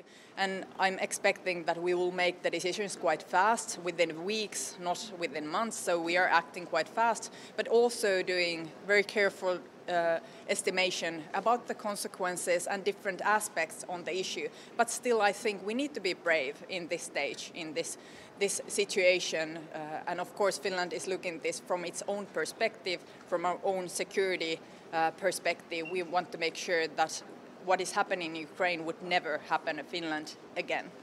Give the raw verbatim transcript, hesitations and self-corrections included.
And I'm expecting that we will make the decisions quite fast, within weeks, not within months. So we are acting quite fast, but also doing very careful uh, estimation about the consequences and different aspects on the issue. But still, I think we need to be brave in this stage, in this this situation. Uh, and of course, Finland is looking at this from its own perspective, from our own security uh, perspective. We want to make sure that what is happening in Ukraine would never happen in Finland again.